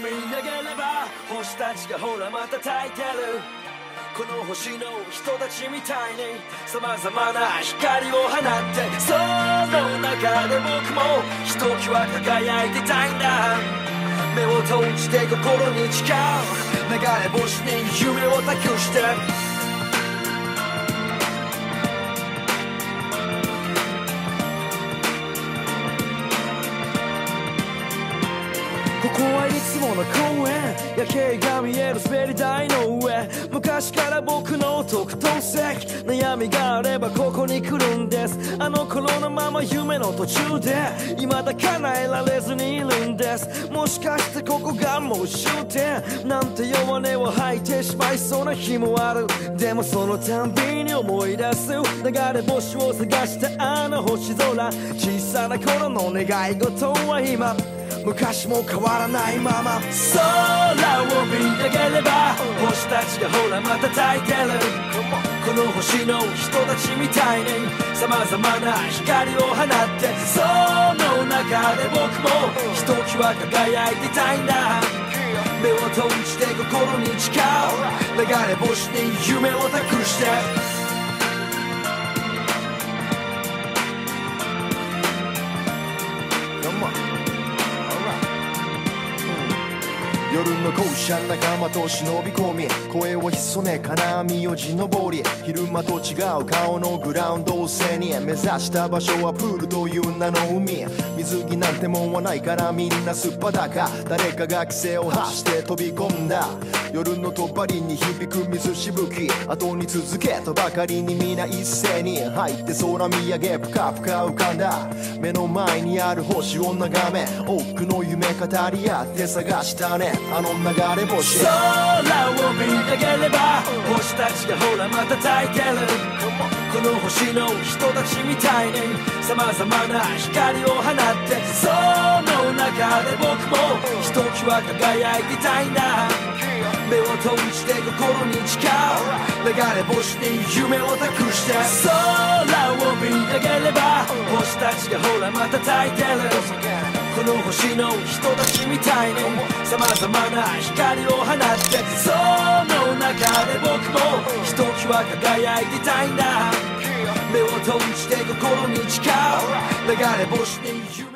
見上げれば星たちがほらまた焚いてる。この星の人たちみたいに様々な光を放ってその中で僕もひときわ輝いてたいんだ。目を閉じて心に誓う流れ星に夢を託してここはいつもの公園夜景が見える滑り台の上昔から僕の特等席悩みがあればここに来るんですあの頃のまま夢の途中で未だ叶えられずにいるんですもしかしてここがもう終点なんて弱音を吐いてしまいそうな日もあるでもそのたんびに思い出す流れ星を探したあの星空小さな頃の願い事は今昔も変わらないまま空を見上げれば星たちがほらまた焚いてるこの星の人たちみたいに様々な光を放ってその中で僕もひときわ輝いてたいんだ目を閉じて心に誓う流れ星に夢を託して夜の校舎仲間と忍び込み声を潜め金網を地登り昼間と違う顔のグラウンドを背に目指した場所はプールという名の海水着なんてもんはないからみんなすっぱだか誰かが規制を発して飛び込んだ夜のとばりに響く水しぶき後に続けとばかりに皆一斉に入って空見上げぷかぷか浮かんだ目の前にある星を眺め多くの夢語り合って探したねあの流れ星空を見上げれば星たちがほらまた焚いてるこの星の人たちみたいに様々な光を放ってその中で僕もひときわ輝いてたいんだ目を閉じて心に誓う流れ星に夢を託して空を見上げれば星たちがほらまた焚いてるこの星の人たちみたいに様々な光を放ってその中で僕もひときわ輝いてたいんだ目を閉じて心に誓う流れ星に夢